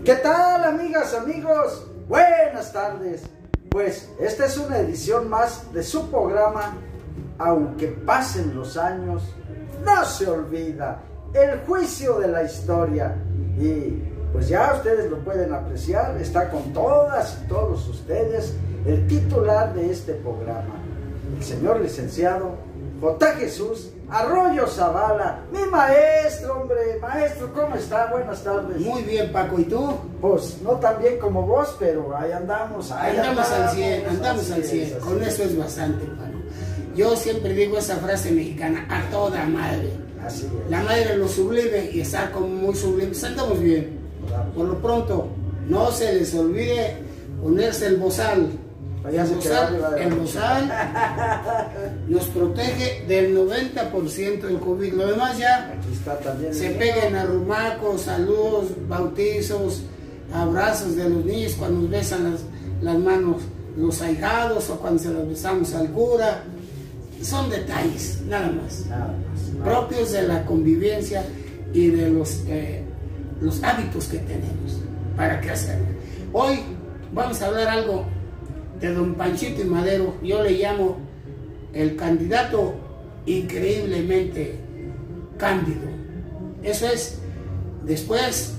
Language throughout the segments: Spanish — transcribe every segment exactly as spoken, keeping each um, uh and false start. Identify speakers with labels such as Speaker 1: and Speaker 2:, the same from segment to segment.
Speaker 1: ¿Qué tal, amigas, amigos? Buenas tardes. Pues esta es una edición más de su programa, Aunque pasen los años, no se olvida, el juicio de la historia. Y pues ya ustedes lo pueden apreciar, está con todas y todos ustedes el titular de este programa, el señor licenciado J. Jesús Arroyo Zavala, mi maestro, hombre. Maestro, ¿cómo está? Buenas tardes.
Speaker 2: Muy bien, Paco, ¿y tú?
Speaker 1: Pues no tan bien como vos, pero ahí andamos. Ahí
Speaker 2: andamos,
Speaker 1: andamos
Speaker 2: al cien, andamos al cien. Con eso es bastante, Paco. Yo siempre digo esa frase mexicana, a toda madre.
Speaker 1: Así es.
Speaker 2: La madre lo sublime y está como muy sublime. Pues andamos bien.
Speaker 1: Claro.
Speaker 2: Por lo pronto, no se les olvide ponerse el bozal.
Speaker 1: Ya
Speaker 2: El
Speaker 1: se
Speaker 2: bozal,
Speaker 1: quedó
Speaker 2: el bozal nos protege del noventa por ciento del COVID. Lo demás ya
Speaker 1: Aquí está también.
Speaker 2: se
Speaker 1: el
Speaker 2: peguen arrumacos, saludos, bautizos, abrazos de los niños cuando nos besan las, las manos los ahijados o cuando se las besamos al cura. Son detalles, nada más,
Speaker 1: Nada más. Nada.
Speaker 2: propios de la convivencia y de los, eh, los hábitos que tenemos. ¿Para qué hacerlo? Hoy vamos a hablar algo de don Panchito y Madero. Yo le llamo el candidato increíblemente cándido. Eso es, después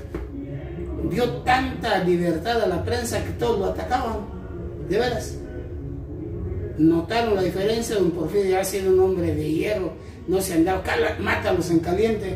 Speaker 2: dio tanta libertad a la prensa que todos lo atacaban, de veras. Notaron la diferencia. Don Porfirio ha sido un hombre de hierro, no se andaba, cala, mátalos en caliente.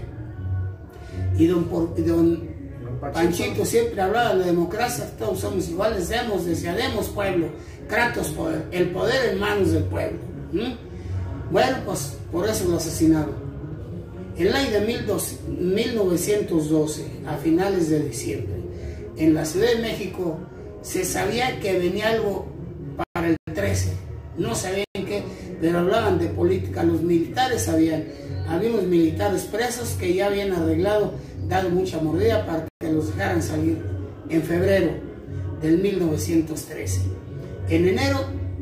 Speaker 2: Y don, Por, y don Panchito siempre hablaba de la democracia, todos somos iguales, demos, deseademos pueblo, Kratos poder, el poder en manos del pueblo. ¿Mm? Bueno, pues por eso lo asesinaron. En el año de mil novecientos doce, a finales de diciembre, en la Ciudad de México, se sabía que venía algo para el trece, no sabían qué, pero hablaban de política, los militares sabían, había unos militares presos que ya habían arreglado, dado mucha mordida para que los dejaran salir en febrero del mil novecientos trece. En enero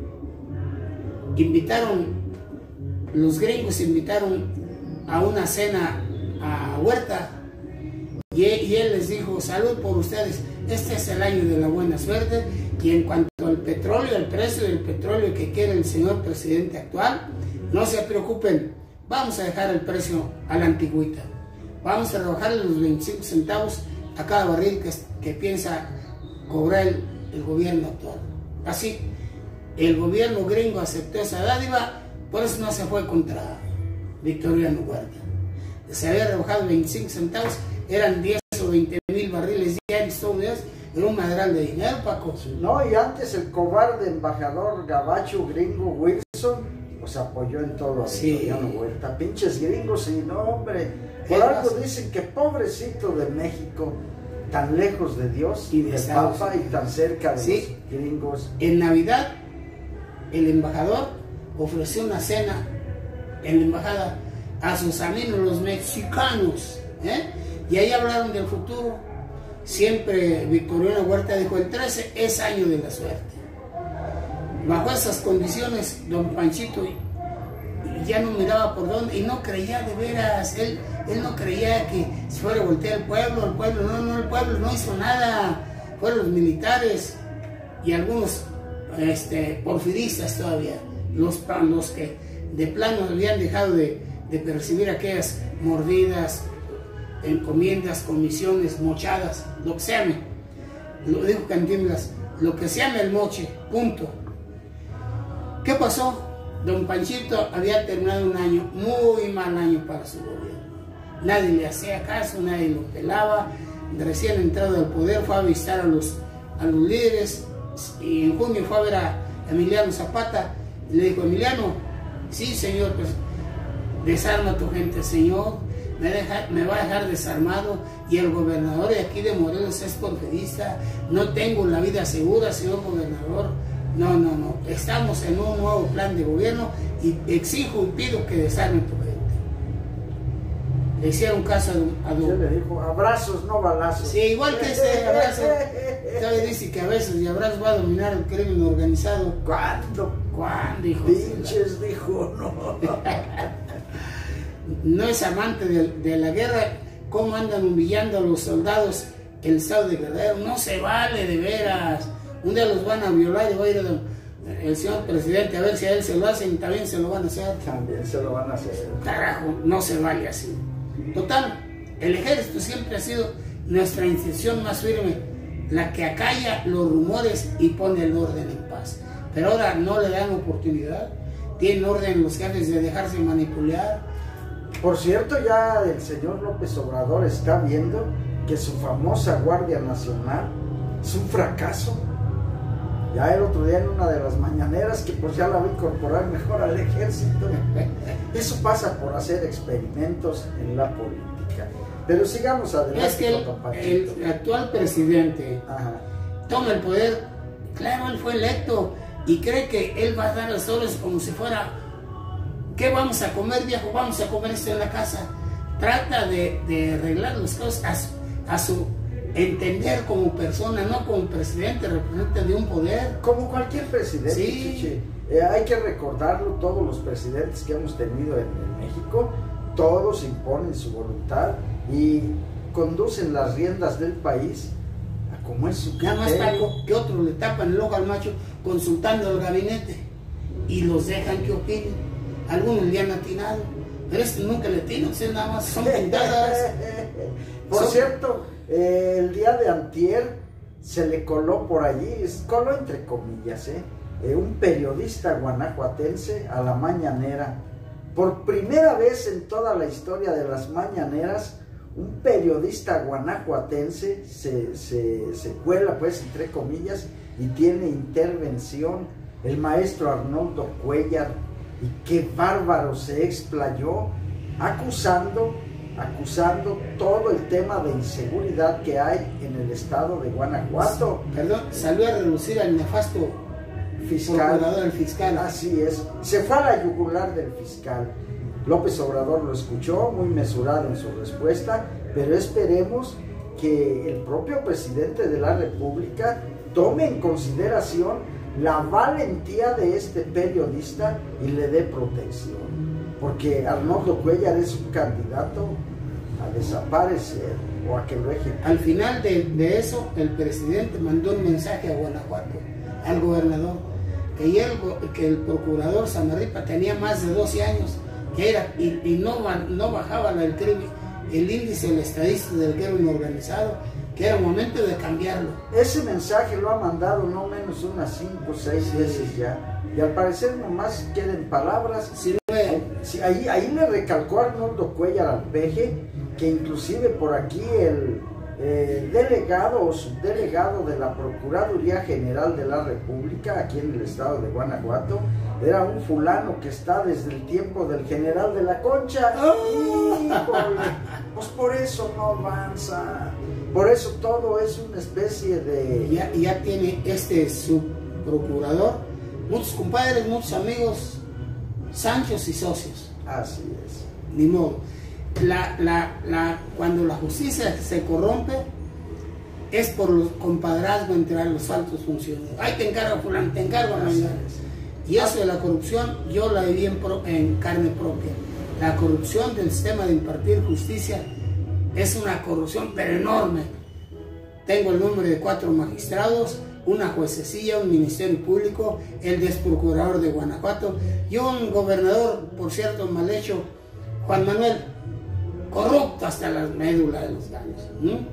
Speaker 2: invitaron, los gringos invitaron a una cena a Huerta y, y él les dijo: salud por ustedes, este es el año de la buena suerte, y en cuanto al petróleo, el precio del petróleo que quiere el señor presidente actual, no se preocupen, vamos a dejar el precio a la antigüita. Vamos a rebajarle los veinticinco centavos a cada barril que, que piensa cobrar el, el gobierno actual. Así, el gobierno gringo aceptó esa dádiva, por eso no se fue contra Victoriano Huerta. Se había rebajado veinticinco centavos, eran diez o veinte mil barriles diarios, todo eso, era un madral de dinero, Paco.
Speaker 1: No, y antes el cobarde embajador gabacho gringo Wilson pues apoyó en todo a Victoriano
Speaker 2: Sí.
Speaker 1: Huerta. Pinches gringos, y no, hombre. Por
Speaker 2: Es
Speaker 1: algo
Speaker 2: más,
Speaker 1: dicen que pobrecito de México, tan lejos de Dios
Speaker 2: Y de
Speaker 1: del
Speaker 2: Estados
Speaker 1: Papa, y tan cerca de
Speaker 2: Sí.
Speaker 1: los gringos.
Speaker 2: En Navidad, el embajador ofreció una cena en la embajada a sus amigos los mexicanos, ¿eh? Y ahí hablaron del futuro. Siempre Victoriano Huerta dijo: el trece es año de la suerte. Bajo esas condiciones, don Panchito ya no miraba por dónde y no creía de veras. Él, él no creía que se fuera a voltear el pueblo, el pueblo, no, no, el pueblo no hizo nada. Fueron los militares y algunos este, porfiristas todavía, los, los que de plano habían dejado de, de percibir aquellas mordidas, encomiendas, comisiones, mochadas, lo que se llame. Lo dijo Cantinflas, lo que se llame el moche, punto. ¿Qué pasó? Don Panchito había terminado un año, muy mal año para su gobierno. Nadie le hacía caso, nadie lo pelaba. Recién entrado al poder fue a visitar a los, a los líderes, y en junio fue a ver a Emiliano Zapata y le dijo: Emiliano, sí señor, pues desarma a tu gente, señor, me, deja, me va a dejar desarmado, y el gobernador de aquí de Morelos es porfirista, no tengo la vida segura, señor gobernador. No, no, no, estamos en un nuevo plan de gobierno y exijo y pido que desarme tu gente. Le hicieron caso a don...
Speaker 1: Yo le dijo: abrazos, no balazos.
Speaker 2: Sí, igual que este abrazo. Todavía dice que a veces y abrazos va a dominar el crimen organizado.
Speaker 1: ¿Cuándo?
Speaker 2: ¿Cuándo, hijo?
Speaker 1: Pinches, dijo, no.
Speaker 2: No es amante de, de la guerra. ¿Cómo andan humillando a los soldados el estado de Guerrero. No se vale, de veras. Un día los van a violar y va a ir el señor presidente a ver si a él se lo hacen, también se lo van a hacer.
Speaker 1: También se lo van a hacer.
Speaker 2: Carajo, no se vale así. Total, el ejército siempre ha sido nuestra institución más firme, la que acalla los rumores y pone el orden en paz. Pero ahora no le dan oportunidad, tienen orden los jefes de dejarse manipular.
Speaker 1: Por cierto, ya el señor López Obrador está viendo que su famosa Guardia Nacional es un fracaso. Ya el otro día en una de las mañaneras, que pues ya la va a incorporar mejor al ejército. Eso pasa por hacer experimentos en la política. Pero sigamos adelante.
Speaker 2: Es que el, el actual presidente Ajá. toma el poder, claro, él fue electo y cree que él va a dar las órdenes como si fuera, ¿qué vamos a comer, viejo? Vamos a comer esto en la casa. Trata de, de arreglar las cosas a, a su entender como persona, no como presidente, representante de un poder.
Speaker 1: Como cualquier presidente,
Speaker 2: sí.
Speaker 1: Chichi. Eh, hay que recordarlo, todos los presidentes que hemos tenido en, en México, todos imponen su voluntad y conducen las riendas del país a como es su criterio.
Speaker 2: Nada más Paco, que otros le tapan el ojo al macho consultando al gabinete y los dejan que opinen. Algunos le han atinado, pero este nunca le atinan, nada más son pintadas.
Speaker 1: Por
Speaker 2: son...
Speaker 1: cierto, eh, el día de antier se le coló por allí, coló entre comillas, eh, eh, un periodista guanajuatense a la mañanera. Por primera vez en toda la historia de las mañaneras, un periodista guanajuatense se, se, se cuela, pues, entre comillas, y tiene intervención. El maestro Arnoldo Cuellar, y qué bárbaro se explayó, acusando, acusando todo el tema de inseguridad que hay en el estado de Guanajuato.
Speaker 2: Perdón, salió a relucir al nefasto
Speaker 1: fiscal.
Speaker 2: Procurador, el fiscal.
Speaker 1: Así es, se fue a la yugular del fiscal. López Obrador lo escuchó, muy mesurado en su respuesta, pero esperemos que el propio presidente de la República tome en consideración la valentía de este periodista y le dé protección, porque Arnoldo Cuellar es un candidato a desaparecer o a que lo ejecuten.
Speaker 2: Al final de, de eso, el presidente mandó un mensaje a Guanajuato, al gobernador, que el, que el procurador Samarripa tenía más de doce años, que era, y, y no, no bajaba el crimen, el índice, el estadístico del crimen organizado, que era momento de cambiarlo.
Speaker 1: Ese mensaje lo ha mandado no menos unas cinco o seis sí. veces ya, y al parecer nomás quedan palabras.
Speaker 2: Sí,
Speaker 1: sí, ahí, ahí le recalcó Arnoldo Cuellar al peje, que inclusive por aquí el eh, delegado o subdelegado de la Procuraduría General de la República, aquí en el estado de Guanajuato, era un fulano que está desde el tiempo del general de la Concha. ¡Oh! Híjole, pues por eso no avanza, por eso todo es una especie de...
Speaker 2: Ya, ya tiene este subprocurador muchos compadres, muchos amigos, sanchos y socios.
Speaker 1: Así es.
Speaker 2: Ni modo. La, la, la, cuando la justicia se corrompe, es por los compadrazgos entre los altos funcionarios. Ay, te encargo, fulano, te encargo, mañana. Y eso de la corrupción, yo la viví en, pro, en carne propia. La corrupción del sistema de impartir justicia es una corrupción, pero enorme. Tengo el nombre de cuatro magistrados, una juececilla, un ministerio público, el desprocurador de Guanajuato y un gobernador, por cierto, mal hecho, Juan Manuel, corrupto hasta las médulas de los gallos. ¿Mm?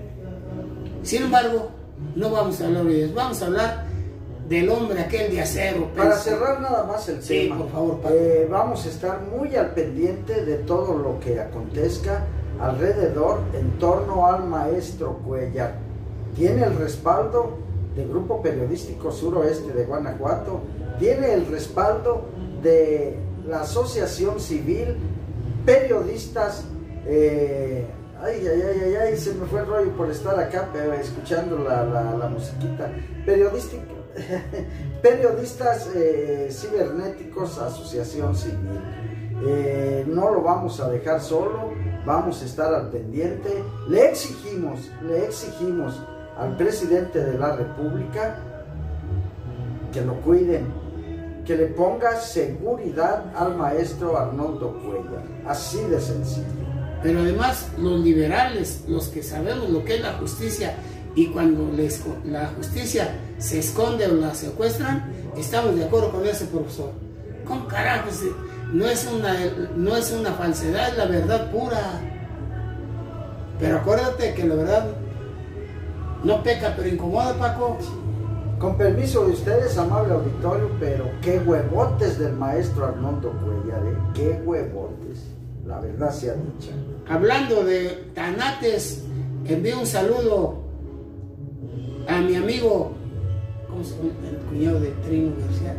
Speaker 2: Sin embargo, no vamos a hablar de ellos, vamos a hablar del hombre aquel de acero.
Speaker 1: Para cerrar nada más el
Speaker 2: sí,
Speaker 1: tema,
Speaker 2: por favor,
Speaker 1: eh, vamos a estar muy al pendiente de todo lo que acontezca alrededor, en torno al maestro Cuellar. Tiene el respaldo del Grupo Periodístico Suroeste de Guanajuato, tiene el respaldo de la Asociación Civil Periodistas, eh, ay, ay, ay, ay, ay, se me fue el rollo por estar acá pero escuchando la, la, la musiquita, periodística, periodistas eh, cibernéticos, Asociación Civil. Eh, no lo vamos a dejar solo, vamos a estar al pendiente. Le exigimos, le exigimos al presidente de la República que lo cuiden, que le ponga seguridad al maestro Arnoldo Cuellar, así de sencillo.
Speaker 2: Pero además los liberales, los que sabemos lo que es la justicia, y cuando les, la justicia se esconde o la secuestran, estamos de acuerdo con ese profesor. ¿Cómo carajos? No es una, no es una falsedad, es la verdad pura. Pero acuérdate que la verdad no peca, pero incomoda, Paco.
Speaker 1: Con permiso de ustedes, amable auditorio, pero qué huevotes del maestro Arnoldo Cuellar, ¿eh? Qué huevotes, la verdad sea dicha.
Speaker 2: Hablando de tanates, envío un saludo a mi amigo, ¿cómo se llama? El cuñado de Trino García.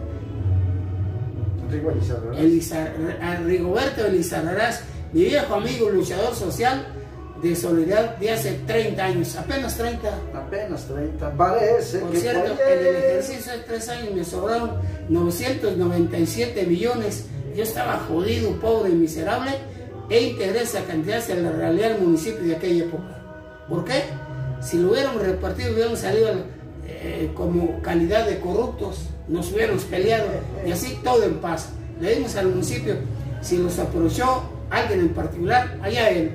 Speaker 2: Elizar, a Rigoberto Elizarrarás, mi viejo amigo luchador social de solidaridad de hace treinta años, apenas treinta.
Speaker 1: Apenas treinta, parece.
Speaker 2: Por
Speaker 1: que
Speaker 2: cierto,
Speaker 1: fue...
Speaker 2: en el ejercicio de tres años me sobraron novecientos noventa y siete millones. Yo estaba jodido, pobre y miserable, e integré esa cantidad en la realidad del municipio de aquella época. ¿Por qué? Si lo hubiéramos repartido, hubiéramos salido eh, como calidad de corruptos, nos hubiéramos peleado y así todo en paz. Le dimos al municipio, si los aprovechó alguien en particular, allá él.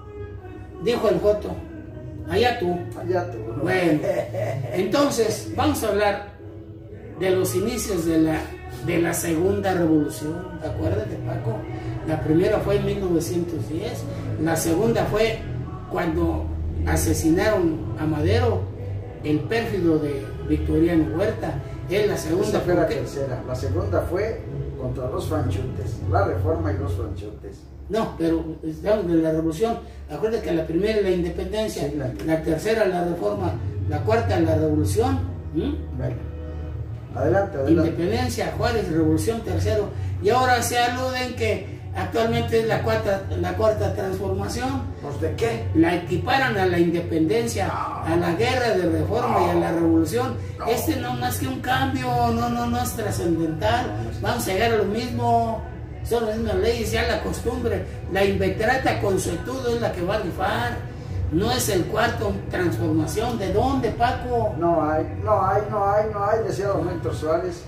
Speaker 2: Dijo el Joto, allá tú.
Speaker 1: Allá tú. ¿No?
Speaker 2: Bueno, entonces vamos a hablar de los inicios de la, de la segunda revolución. Acuérdate, Paco, la primera fue en mil novecientos diez, la segunda fue cuando asesinaron a Madero, el pérfido de Victoriano Huerta. Es la segunda.
Speaker 1: Esa fue la tercera. La segunda fue contra los franchutes, la reforma y los franchutes.
Speaker 2: No, pero estamos de la revolución. Acuérdate que la primera es la independencia, sí, la, la tercera la reforma, la cuarta la revolución. ¿Mm?
Speaker 1: Bueno, adelante, adelante.
Speaker 2: Independencia, Juárez, revolución, tercero. Y ahora se aluden que actualmente es la cuarta, la cuarta transformación.
Speaker 1: ¿Pues de qué?
Speaker 2: La equiparan a la independencia, no, a la guerra de reforma no, y a la revolución. No. Este no más que un cambio, no, no, no es trascendental. Vamos a llegar a lo mismo. Son las mismas leyes, ya la costumbre, la inveterata consuetudo es la que va a rifar, no es el cuarto transformación. ¿De dónde, Paco?
Speaker 1: No hay, no hay, no hay, no hay, decía don Héctor Suárez.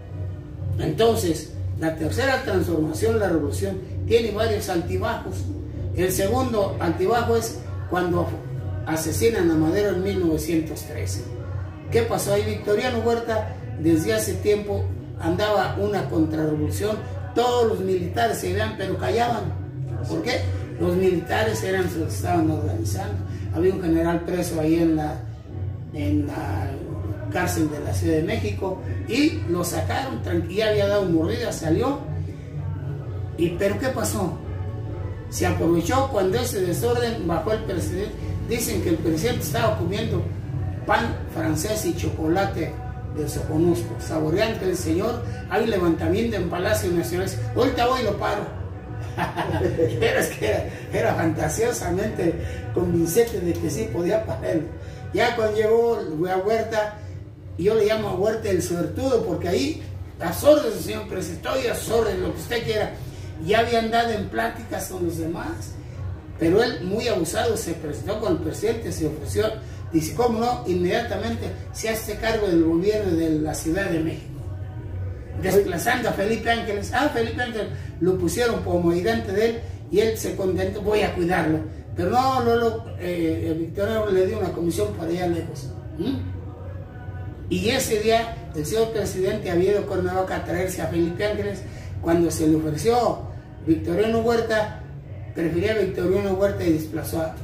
Speaker 2: Entonces, la tercera transformación, la revolución, tiene varios altibajos. El segundo altibajo es cuando asesinan a Madero en mil novecientos trece. ¿Qué pasó ahí? Victoriano Huerta desde hace tiempo andaba una contrarrevolución. Todos los militares se iban, pero callaban. ¿Por qué? Los militares eran los que estaban organizando. Había un general preso ahí en la, en la cárcel de la Ciudad de México y lo sacaron, ya había dado mordida, salió. ¿Y pero qué pasó? Se aprovechó cuando ese desorden bajó el presidente. Dicen que el presidente estaba comiendo pan francés y chocolate de Soconusco, saboreando el señor. Hay levantamiento en Palacio Nacional. Ahorita voy y lo paro. Pero es que era, era fantasiosamente convincente de que sí podía pararlo. Ya cuando llegó a Huerta, yo le llamo a Huerta el suertudo, porque ahí a sus órdenes, señor presidente, estoy a sus órdenes, lo que usted quiera. Ya habían dado en pláticas con los demás, pero él, muy abusado, se presentó con el presidente, se ofreció. Dice, ¿cómo no? Inmediatamente se hace cargo del gobierno de la Ciudad de México, desplazando a Felipe Ángeles. Ah, Felipe Ángeles lo pusieron como ayudante de él y él se contentó, voy a cuidarlo. Pero no, no, no eh, Victoriano le dio una comisión para allá lejos. ¿Mm? Y ese día el señor presidente había ido a Cuernavaca a traerse a Felipe Ángeles. Cuando se le ofreció Victoriano Huerta, prefería a Victoriano Huerta y desplazó a,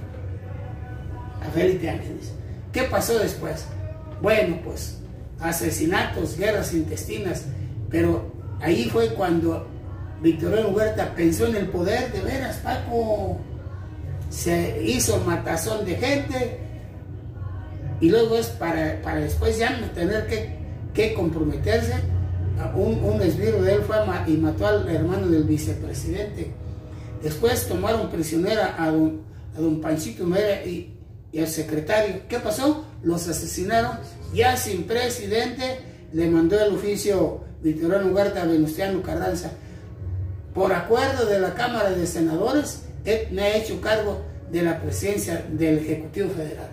Speaker 2: a Felipe Ángeles. ¿Qué pasó después? Bueno, pues asesinatos, guerras intestinas, pero ahí fue cuando Victoriano Huerta pensó en el poder, de veras, Paco. Se hizo matazón de gente y luego es para, para después ya no tener que, que comprometerse. Un, un esbirro de él fue y mató al hermano del vicepresidente. Después tomaron prisionera a don, a don Panchito Mera y, y al secretario. ¿Qué pasó? Los asesinaron. Ya sin presidente, le mandó el oficio Victoriano Huerta a Venustiano Carranza. Por acuerdo de la Cámara de Senadores, él me ha hecho cargo de la presidencia del Ejecutivo Federal.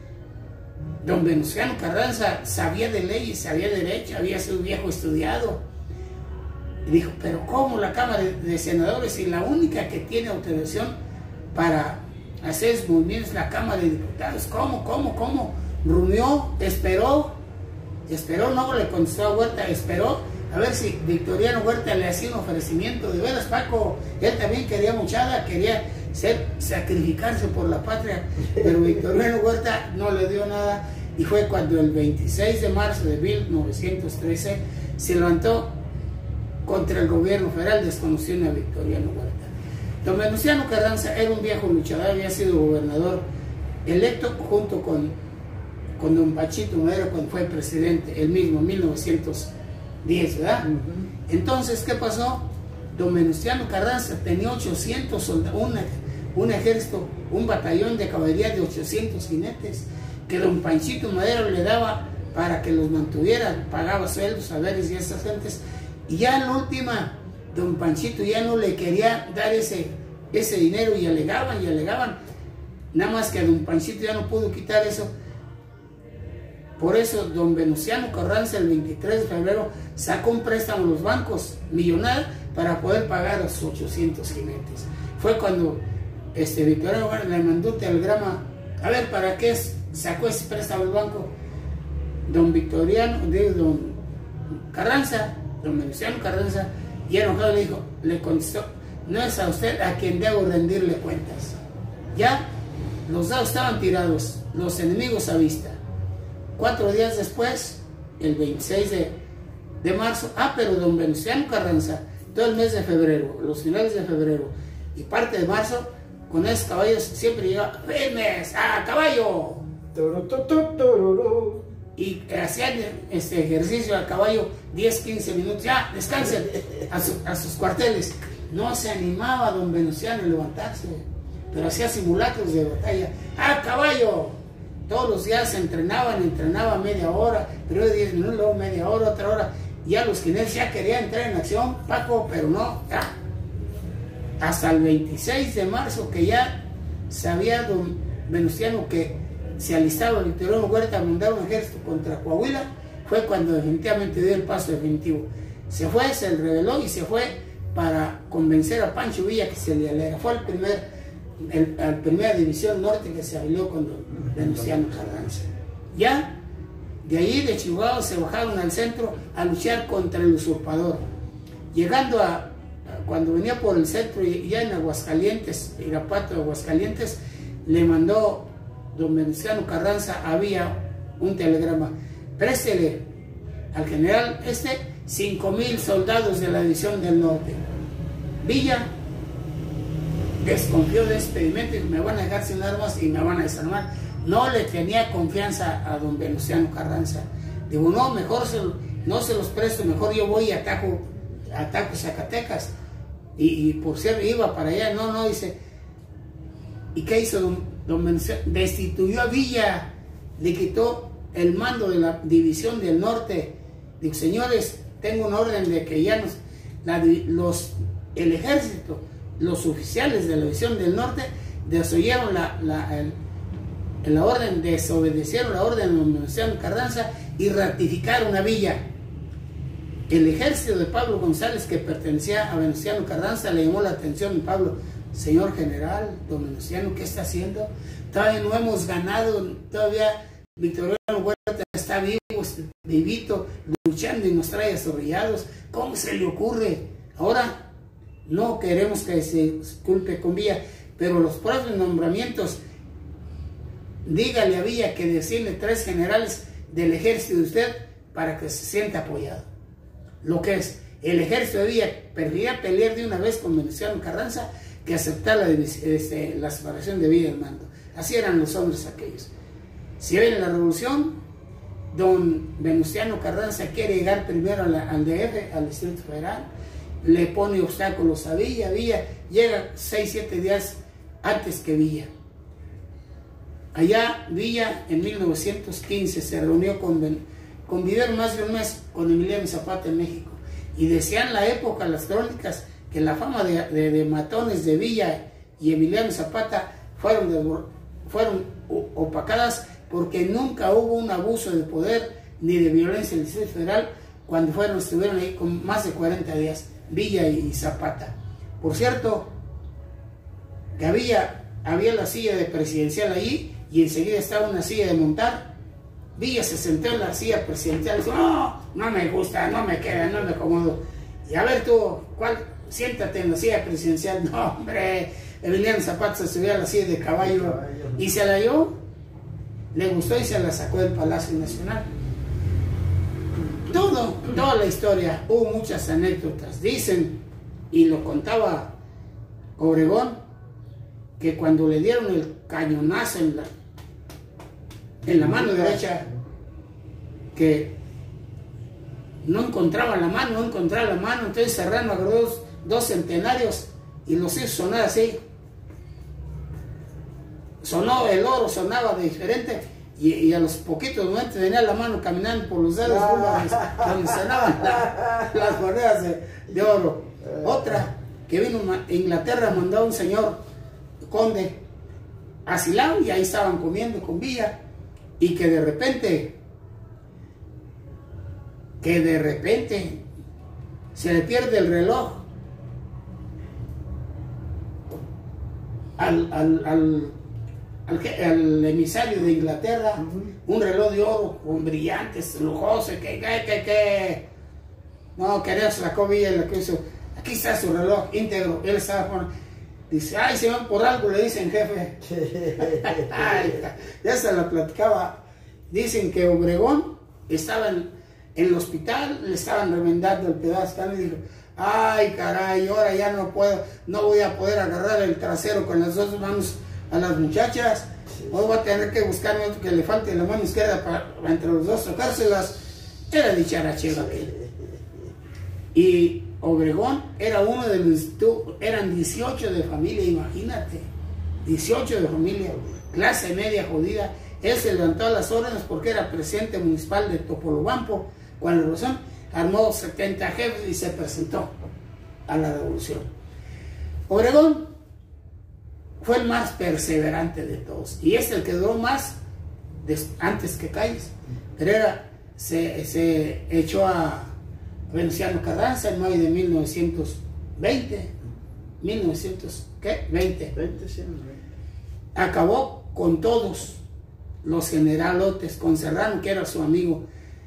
Speaker 2: Don Venustiano Carranza sabía de leyes, sabía de derecho, había sido un viejo estudiado. Y dijo, pero ¿cómo la Cámara de Senadores, y la única que tiene autorización para hacer sus movimientos en la Cámara de Diputados. ¿Cómo, cómo, cómo? Rumió, esperó, esperó, no le contestó a Huerta, esperó a ver si Victoriano Huerta le hacía un ofrecimiento. De veras, Paco, él también quería muchada, quería ser, sacrificarse por la patria, pero Victoriano Huerta no le dio nada, y fue cuando el veintiséis de marzo de mil novecientos trece se levantó contra el gobierno federal, desconociendo a Victoriano Huerta. Don Venustiano Carranza era un viejo luchador, había sido gobernador electo junto con, con don Panchito Madero cuando fue presidente, el mismo, en mil novecientos diez, ¿verdad? Uh-huh. Entonces, ¿qué pasó? Don Venustiano Carranza tenía ochocientos soldados, una, un ejército, un batallón de caballería de ochocientos jinetes, que don Panchito Madero le daba para que los mantuviera, pagaba sueldos, saberes y esas gentes, y ya en la última, don Panchito ya no le quería dar ese, ese dinero, y alegaban y alegaban, nada más que a don Panchito ya no pudo quitar eso. Por eso don Venustiano Carranza el veintitrés de febrero sacó un préstamo a los bancos millonario para poder pagar a sus ochocientos jinetes. Fue cuando este, Victoriano Huerta le mandó un telegrama, a ver, ¿para qué sacó ese préstamo al banco? Don Victoriano, digo, don Carranza, don Venustiano Carranza, y enojado le dijo, le contestó, no es a usted a quien debo rendirle cuentas. Ya los dados estaban tirados, los enemigos a vista. Cuatro días después, el veintiséis de marzo, ah, pero don Venustiano Carranza, todo el mes de febrero, los finales de febrero y parte de marzo, con esos caballos siempre llegaba, firmes, a caballo. Y hacían este ejercicio a caballo diez, quince minutos, ya, descansen a, su, a sus cuarteles. No se animaba don Venustiano a levantarse, pero hacía simulacros de batalla, a caballo. Todos los días se entrenaban, entrenaba media hora, primero diez minutos, luego media hora, otra hora. Ya los jinetes ya querían entrar en acción, Paco, pero no, ya. Hasta el veintiséis de marzo, que ya sabía don Venustiano que se alistaba Victoriano Huerta a mandar un ejército contra Coahuila, fue cuando definitivamente dio el paso definitivo. Se fue, se rebeló y se fue para convencer a Pancho Villa que se le aliara. Fue el primer, el, la primera división norte que se alió con don Venustiano Carranza. Ya de ahí de Chihuahua se bajaron al centro a luchar contra el usurpador. Llegando a, a cuando venía por el centro, ya en Aguascalientes, Irapuato de Aguascalientes, le mandó don Venustiano Carranza, había un telegrama, préstele al general este cinco mil soldados de la división del norte. Villa desconfió de este pedimento y me van a dejar sin armas y me van a desarmar. No le tenía confianza a don Venustiano Carranza. Digo, no, mejor se, no se los presto, mejor yo voy y ataco, ataco Zacatecas. Y, y por cierto, iba para allá. No, no, dice. ¿Y qué hizo don, don Venustiano? Destituyó a Villa, le quitó el mando de la división del norte. Digo, señores, tengo una orden de que ya nos, la, los, el ejército, los oficiales de la división del norte, desoyeron la, la, el, la orden, desobedecieron la orden de don Venustiano Carranza y ratificaron a Villa. El ejército de Pablo González, que pertenecía a Venustiano Carranza, le llamó la atención a Pablo, señor general, don Venustiano, ¿qué está haciendo? Todavía no hemos ganado, todavía Victoriano Huerta está vivo, vivito, luchando y nos trae astorrillados. ¿Cómo se le ocurre? Ahora no queremos que se culpe con Villa, pero los propios nombramientos, dígale a Villa que decirle tres generales del ejército de usted para que se sienta apoyado. Lo que es, el ejército de Villa prefería pelear de una vez con Venustiano Carranza que aceptar la, este, la separación de Villa del mando. Así eran los hombres aquellos. Si viene la revolución, don Venustiano Carranza quiere llegar primero a la, al D F, al Distrito Federal, le pone obstáculos a Villa, Villa llega seis, siete días antes que Villa. Allá Villa en mil novecientos quince se reunió con, convivieron más de un mes con Emiliano Zapata en México, y decían en la época, las crónicas, que la fama de, de, de matones de Villa y Emiliano Zapata fueron, de, fueron opacadas porque nunca hubo un abuso de poder ni de violencia en el Distrito Federal cuando fueron, estuvieron ahí con más de cuarenta días, Villa y Zapata. Por cierto, que a Villa había la silla de presidencial ahí y enseguida estaba una silla de montar. Villa se sentó en la silla presidencial y dijo, no, no me gusta, no me queda, no me acomodo. Y a ver tú, ¿cuál? Siéntate en la silla presidencial. No, hombre, Emiliano Zapata se subió a la silla de caballo y se la dio, le gustó y se la sacó del Palacio Nacional. Todo, toda la historia, hubo muchas anécdotas. Dicen, y lo contaba Obregón, que cuando le dieron el cañonazo en la, en la mano derecha, que no encontraba la mano, no encontraba la mano, entonces Serrano agarró dos, dos centenarios y los hizo sonar así. Sonó, el oro sonaba de diferente, y, y a los poquitos momentos tenía la mano caminando por los dedos, donde sonaban la, las monedas de, de oro. Otra, que vino a Inglaterra, mandó a un señor conde a Silao y ahí estaban comiendo con Villa, y que de repente que de repente se le pierde el reloj al, al, al, al, al emisario de Inglaterra, uh-huh. un reloj de oro con brillantes, lujoso, que, que, que, que no, quería se la Villa y la que hizo, aquí está su reloj íntegro, él estaba con, dice, ay señor, por algo le dicen jefe. Ay, ya se la platicaba. Dicen que Obregón estaba en, en el hospital, le estaban remendando el pedazo y dijo, ay caray, ahora ya no puedo, no voy a poder agarrar el trasero con las dos manos a las muchachas, hoy voy a tener que buscarme otro que le falte la mano izquierda para, para entre los dos tocárselas. Era dicharachero aquel. Y Obregón era uno de los, eran dieciocho de familia, imagínate, dieciocho de familia, clase media jodida. Él se levantó a las órdenes porque era presidente municipal de Topolobampo. Cuando la revolución armó setenta jefes y se presentó a la revolución. Obregón fue el más perseverante de todos y es el que duró más de, antes que Calles. Pero era, se, se echó a Venustiano Carranza en mayo de mil novecientos veinte. mil novecientos veinte. veinte, sí, veinte. Acabó con todos los generalotes, con Serrano, que era su amigo.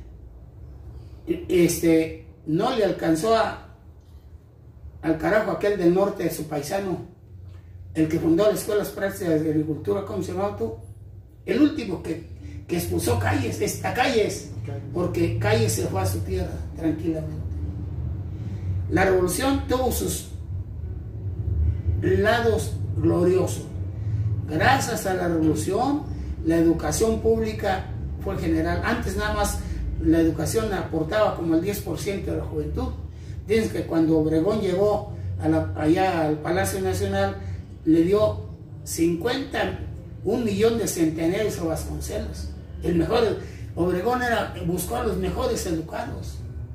Speaker 2: Este, no le alcanzó a, al carajo aquel del norte de su paisano, el que fundó las escuelas prácticas de agricultura, ¿cómo se llamaba tú? El último que, que expulsó Calles, es, a Calles, porque Calles se fue a su tierra tranquilamente. La revolución tuvo sus lados gloriosos. Gracias a la revolución, la educación pública fue general. Antes nada más la educación aportaba como el diez por ciento de la juventud. Dicen que cuando Obregón llegó a la, allá al Palacio Nacional, le dio cincuenta, un millón de centenarios a Vasconcelos. El mejor, Obregón era, buscó a los mejores educados.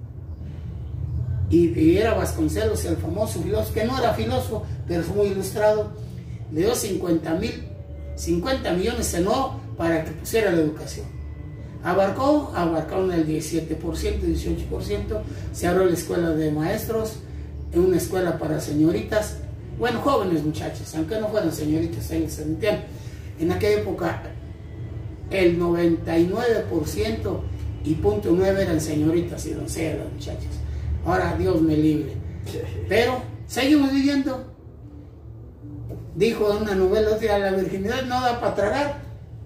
Speaker 2: Y, y era Vasconcelos, el famoso filósofo, que no era filósofo, pero fue muy ilustrado. Le dio cincuenta mil, cincuenta millones en oro para que pusiera la educación. Abarcó, abarcaron el diecisiete por ciento, dieciocho por ciento. Se abrió la escuela de maestros, una escuela para señoritas, bueno, jóvenes muchachas, aunque no fueran señoritas, ahí se metían. En aquella época, el noventa y nueve por ciento y punto nueve eran señoritas y doncellas, muchachas. Ahora, Dios me libre. Pero seguimos viviendo. Dijo en una novela, o sea, la virginidad no da para tragar.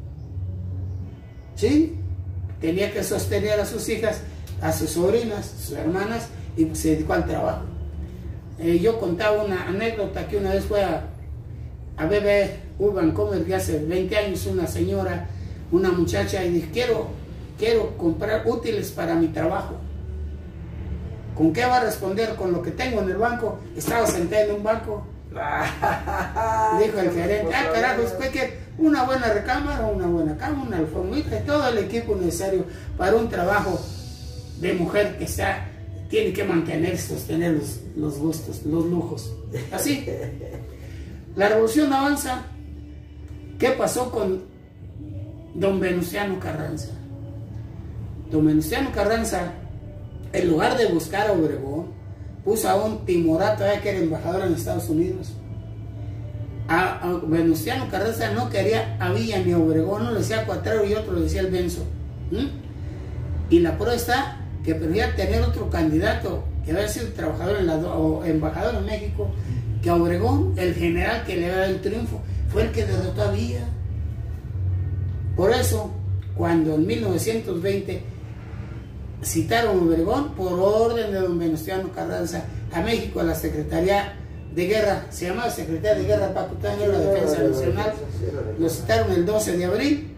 Speaker 2: ¿Sí? Tenía que sostener a sus hijas, a sus sobrinas, a sus hermanas, y se dedicó al trabajo. Eh, yo contaba una anécdota que una vez fue a, a B B Urban Comer, que hace veinte años, una señora, una muchacha, y dije, quiero, quiero comprar útiles para mi trabajo. ¿Con qué va a responder? Con lo que tengo en el banco. Estaba sentado en un banco. Dijo el gerente, ah carajo, ¿usted quiere una buena recámara, una buena cama, una alfombra y todo el equipo necesario para un trabajo de mujer que está, tiene que mantener, sostener los, los gustos, los lujos? Así. La revolución avanza. ¿Qué pasó con don Venustiano Carranza? Don Venustiano Carranza, en lugar de buscar a Obregón, puso a un timorato, que era embajador en Estados Unidos, A, a Venustiano Carranza no quería a Villa ni a Obregón, uno le decía Cuatrero y otro le decía el Benzo. ¿Mm? Y la prueba está que prefería tener otro candidato que había sido trabajador en la, o embajador en México, que a Obregón, el general que le había dado el triunfo, fue el que derrotó a Villa. Por eso, cuando en mil novecientos veinte citaron a Obregón, por orden de don Venustiano Carranza, a México, a la Secretaría de Guerra, se llamaba Secretaría de Guerra para la Defensa Nacional, lo citaron el doce de abril,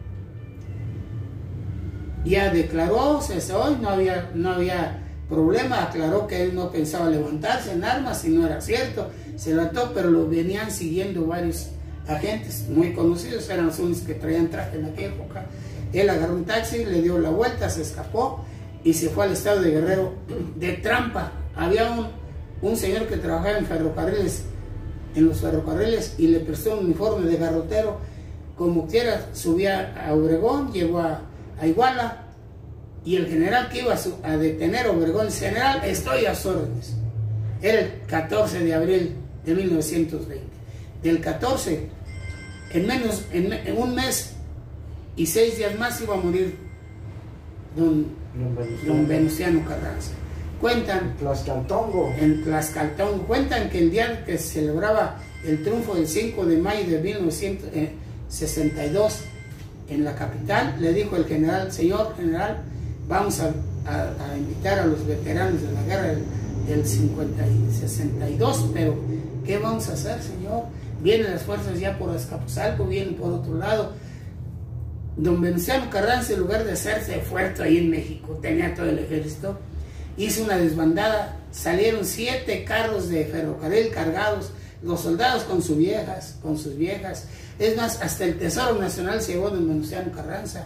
Speaker 2: ya declaró, se hoy no había, no había problema, aclaró que él no pensaba levantarse en armas, si no era cierto, se levantó, pero lo venían siguiendo varios agentes muy conocidos, eran los únicos que traían traje en aquella época. Él agarró un taxi, le dio la vuelta, se escapó y se fue al estado de Guerrero de trampa. Había un, un señor que trabajaba en ferrocarriles, en los ferrocarriles, y le prestó un uniforme de garrotero. Como quiera, subía a Obregón, llegó a, a Iguala, y el general que iba a, su, a detener a Obregón, general, estoy a sus órdenes. Era el catorce de abril de mil novecientos veinte. Del catorce, en menos, en, en un mes y seis días más iba a morir don, don Venustiano Carranza. Cuentan,
Speaker 1: en Tlaxcaltongo.
Speaker 2: en Tlaxcaltongo, cuentan que el día que se celebraba el triunfo del cinco de mayo de mil novecientos sesenta y dos en la capital, le dijo el general: señor general, vamos a, a, a invitar a los veteranos de la guerra del, del cincuenta y sesenta y dos, pero ¿qué vamos a hacer, señor? Vienen las fuerzas ya por Azcapotzalco, vienen por otro lado. Don Venustiano Carranza, en lugar de hacerse fuerte ahí en México, tenía todo el ejército, hizo una desbandada, salieron siete carros de ferrocarril cargados, los soldados con sus viejas, con sus viejas, es más, hasta el Tesoro Nacional se llevó don Venustiano Carranza.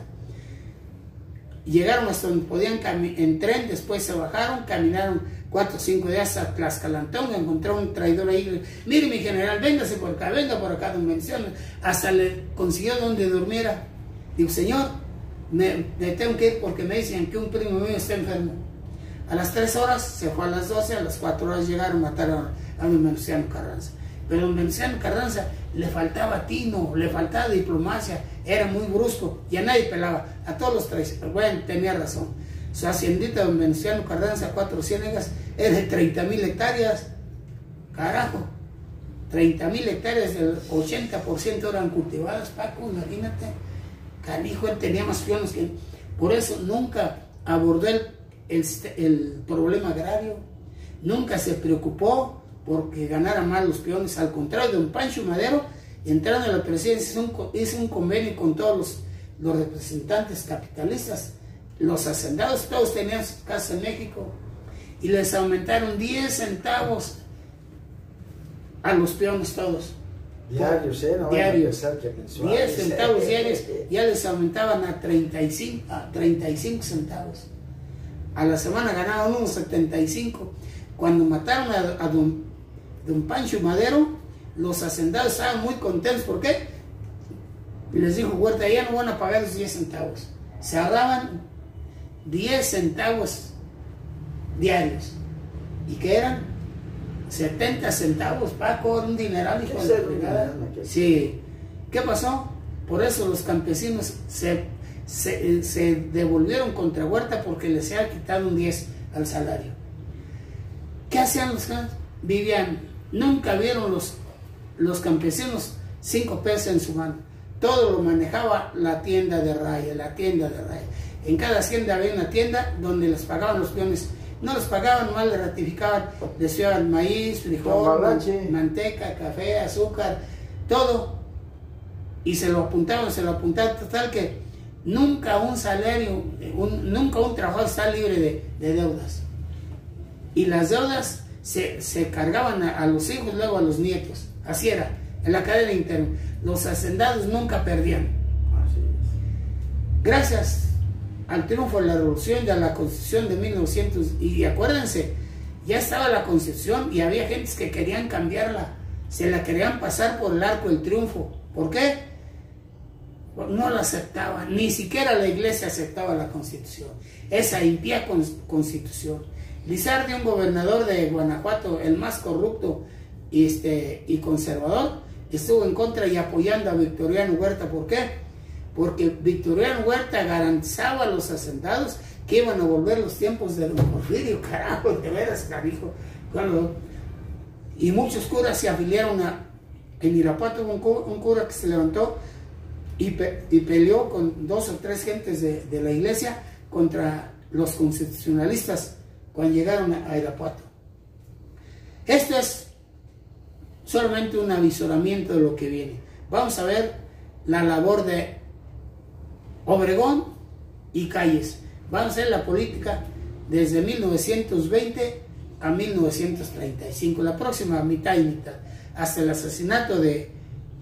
Speaker 2: Llegaron hasta donde podían en tren, después se bajaron, caminaron cuatro o cinco días a Tlaxcalantón, encontraron un traidor ahí, mire mi general, véngase por acá, venga por acá, don Venustiano, hasta le consiguió donde durmiera. Digo: señor, me, me tengo que ir porque me dicen que un primo mío está enfermo. A las tres horas se fue, a las doce, a las cuatro horas llegaron, mataron a don Venustiano Carranza. Pero don Venustiano Carranza le faltaba tino, le faltaba diplomacia, era muy brusco y a nadie pelaba, a todos los tres. Bueno, tenía razón. Su haciendita don Venustiano Carranza, Cuatro Ciénegas, es de treinta mil hectáreas. Carajo, treinta mil hectáreas, del ochenta por ciento eran cultivadas, Paco, imagínate. Canijo, él tenía más peones que... Por eso nunca abordó el, el, el problema agrario, nunca se preocupó porque ganara mal los peones. Al contrario, don Pancho Madero, entrando a la presidencia, hizo un, hizo un convenio con todos los, los representantes capitalistas, los hacendados, todos tenían sus casas en México, y les aumentaron diez centavos a los peones todos.
Speaker 1: Diarios, ¿eh? No,
Speaker 2: diarios. diez centavos diarios, ya les aumentaban a treinta y cinco, a treinta y cinco centavos. A la semana ganaban unos setenta y cinco. Cuando mataron a, a don, don Pancho Madero, los hacendados estaban muy contentos. ¿Por qué? Les dijo Huerta: ya no van a pagar los diez centavos. Se ahorraban diez centavos diarios. ¿Y qué eran? setenta centavos, Paco, un dineral, hijo de la fregada. Sí. ¿Qué pasó? Por eso los campesinos se, se, se devolvieron contra Huerta, porque les había quitado un diez al salario. ¿Qué hacían los campesinos? Vivían, nunca vieron los, los campesinos cinco pesos en su mano. Todo lo manejaba la tienda de raya, la tienda de raya. En cada hacienda había una tienda donde les pagaban los peones. No les pagaban, nomás les ratificaban, les llevaban maíz, frijol, manteca, café, azúcar, todo. Y se lo apuntaban, se lo apuntaban, total que nunca un salario, un, nunca un trabajador está libre de, de deudas. Y las deudas se, se cargaban a, a los hijos, luego a los nietos. Así era, en la cadena interna. Los hacendados nunca perdían. Gracias al triunfo de la revolución y a la constitución de mil novecientos, y acuérdense, ya estaba la constitución y había gentes que querían cambiarla, se la querían pasar por el arco del triunfo. ¿Por qué? No la aceptaban, ni siquiera la iglesia aceptaba la constitución, esa impía constitución. Lizardi, un gobernador de Guanajuato, el más corrupto y, este, y conservador, estuvo en contra y apoyando a Victoriano Huerta. ¿Por qué? Porque Victoriano Huerta garantizaba a los hacendados que iban a volver los tiempos del Porfirio, carajo, de veras, carajo. Bueno, y muchos curas se afiliaron a... En Irapuato hubo un cura, un cura que se levantó y, pe, y peleó con dos o tres gentes de, de la iglesia contra los constitucionalistas cuando llegaron a, a Irapuato. Esto es solamente un avisoramiento de lo que viene. Vamos a ver la labor de Obregón y Calles. Vamos a ver la política desde mil novecientos veinte a mil novecientos treinta y cinco, la próxima mitad y mitad, hasta el asesinato de,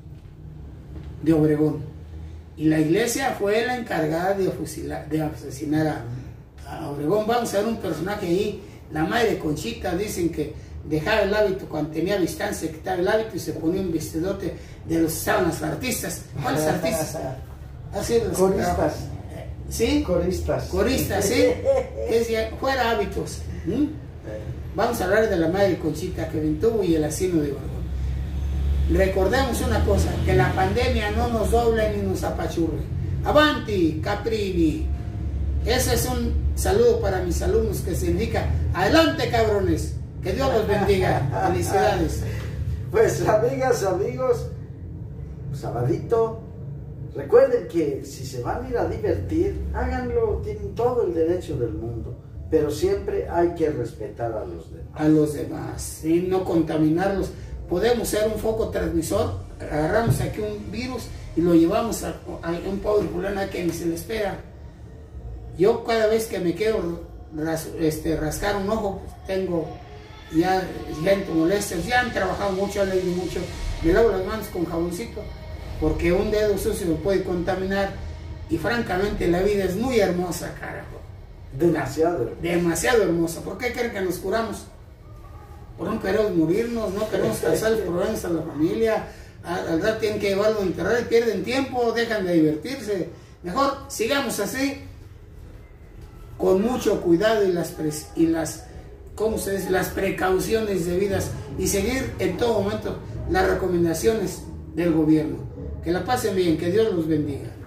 Speaker 2: de Obregón. Y la iglesia fue la encargada de, fusilar, de asesinar a, a Obregón. Vamos a ver un personaje ahí, la madre Conchita, dicen que dejaba el hábito cuando tenía distancia, se quitaba el hábito y se ponía un vestidote de los sábanas artistas. ¿Cuáles artistas? Así los
Speaker 1: coristas.
Speaker 2: ¿Sí?
Speaker 1: Coristas.
Speaker 2: Coristas, sí. Es ya, fuera hábitos. ¿Mm? Vamos a hablar de la madre Conchita que tuvo y el asino de Obregón. Recordemos una cosa, que la pandemia no nos doble ni nos apachurre. Avanti, Caprini. Ese es un saludo para mis alumnos que se indica. Adelante, cabrones. Que Dios los bendiga. Felicidades.
Speaker 1: Pues, amigas, amigos, sabadito. Recuerden que si se van a ir a divertir, háganlo, tienen todo el derecho del mundo, pero siempre hay que respetar a los demás.
Speaker 2: A los demás, y no contaminarlos. Podemos ser un foco transmisor, agarramos aquí un virus y lo llevamos a, a un pobre fulano que ni se le espera. Yo cada vez que me quiero ras, este, rascar un ojo, pues tengo ya gente molestias, ya han trabajado mucho, han leído mucho, me lavo las manos con jaboncito, porque un dedo sucio me puede contaminar, y francamente la vida es muy hermosa, carajo.
Speaker 1: Demasiado hermosa.
Speaker 2: Demasiado hermosa. ¿Por qué creen que nos curamos? Por no queremos morirnos, no queremos causar problemas a la familia, al rato tienen que llevarlo a enterrar y pierden tiempo, dejan de divertirse. Mejor sigamos así, con mucho cuidado y las, y las, ¿cómo se dice? Las precauciones debidas, y seguir en todo momento las recomendaciones del gobierno. Que la pasen bien, que Dios los bendiga.